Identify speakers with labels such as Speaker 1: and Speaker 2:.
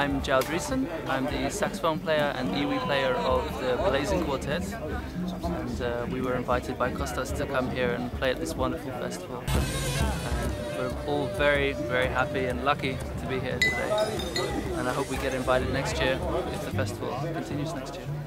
Speaker 1: I'm Joao Driessen. I'm the saxophone player and EWI player of the Blazing Quartet, and we were invited by Kostas to come here and play at this wonderful festival. We're all very, very happy and lucky to be here today, and I hope we get invited next year if the festival continues next year.